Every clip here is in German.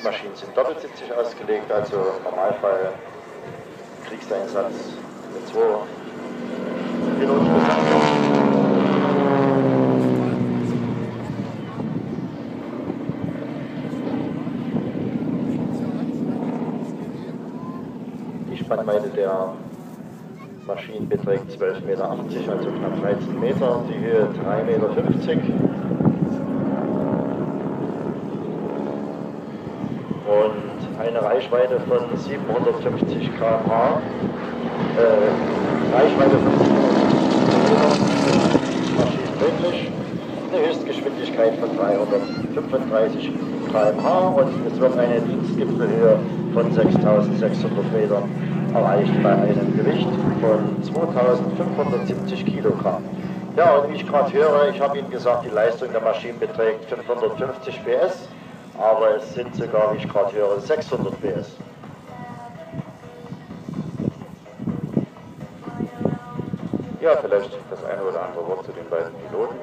Maschinen sind doppelsitzig ausgelegt, also im Normalfall Kriegseinsatz mit 2 Piloten. Die Spannweite der Maschinen beträgt 12,80 Meter, also knapp 13 Meter, die Höhe 3,50 Meter. Und eine Reichweite von 750 km/h. Reichweite von 750 Maschinen möglich. Eine Höchstgeschwindigkeit von 335 km/h und es wird eine Dienstgipfelhöhe von 6.600 Metern erreicht bei einem Gewicht von 2.570 Kilogramm. Ja, und wie ich gerade höre, ich habe Ihnen gesagt, die Leistung der Maschinen beträgt 550 PS, aber es sind sogar, wie ich gerade höre, 600 PS. Ja, vielleicht das eine oder andere Wort zu den beiden Piloten.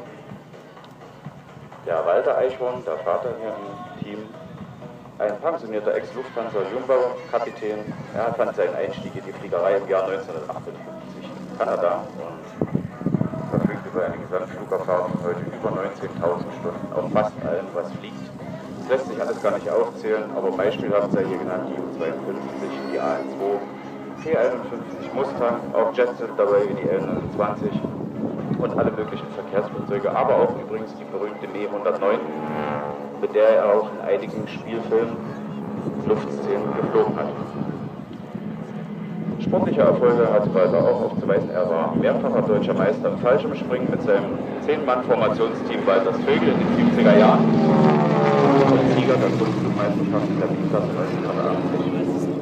Der Walter Eichhorn, der Vater hier im Team, ein pensionierter Ex-Lufthansa-Jungbau-Kapitän. Er fand seinen Einstieg in die Fliegerei im Jahr 1958 in Kanada und verfügt über eine Gesamtflugerfahrung von heute über 19.000 Stunden auf fast allem, was fliegt. Das lässt sich alles gar nicht aufzählen, aber beispielhaft sei hier genannt die U-52, die A-2, P-51 Mustang, auch Jets sind dabei wie die L-29 und alle möglichen Verkehrsflugzeuge, aber auch übrigens die berühmte Me-109, mit der er auch in einigen Spielfilmen Luftszenen geflogen hat. Sportliche Erfolge hatte Walter auch aufzuweisen. Er war mehrfacher deutscher Meister im Fallschirmspringen mit seinem 10-Mann-Formationsteam Walters Vögel in den 70er Jahren und Sieger der Bundesflugmeisterschaft in der B-Klasse 1980.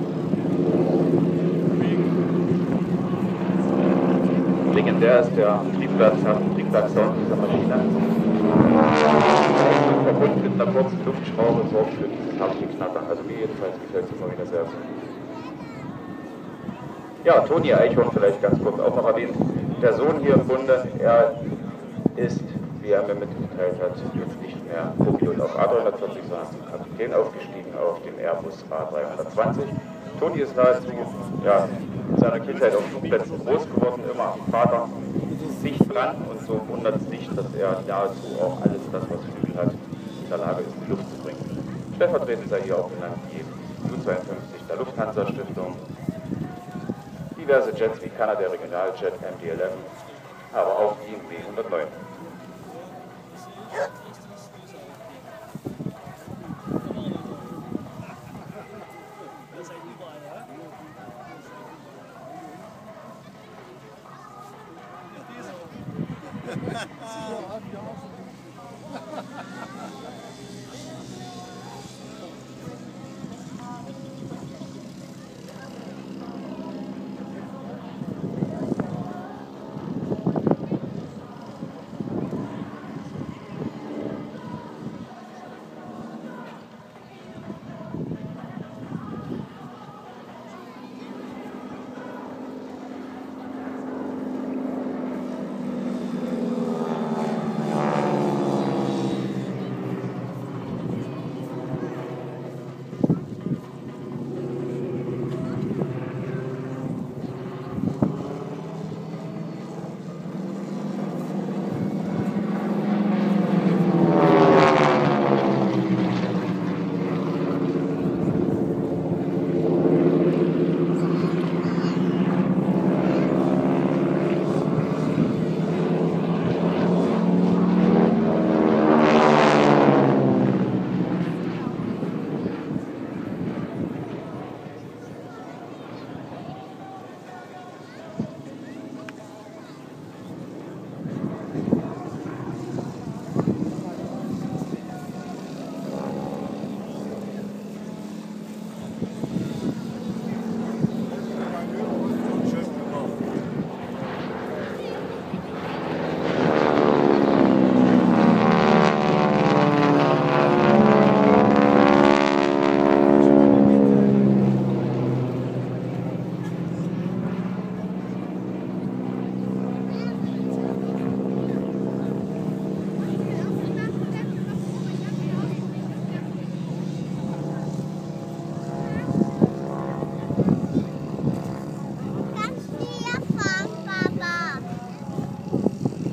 Legendär ist der Triebwerkssound dieser Maschine. Verbunden mit einer kurzen Luftschraube sorgt für dieses harte Knattern. Also mir jedenfalls gefällt es immer wieder sehr gut. Ja, Toni Eichhorn vielleicht ganz kurz auch noch erwähnt. Der Sohn hier im Bunde, er ist, wie er mir mitgeteilt hat, jetzt nicht mehr Co-Pilot auf A340, sondern zum Kapitän aufgestiegen auf dem Airbus A320. Toni ist nahezu in seiner Kindheit auf Flugplätzen groß geworden, immer am Vater dicht dran und so wundert es nicht, dass er nahezu auch alles das, was Flügel hat, in der Lage ist, in die Luft zu bringen. Stellvertretend sei hier auch genannt die U-52 der Lufthansa Stiftung, diverse Jets wie Canadair Regionaljet MD-11, aber auch die Me-109.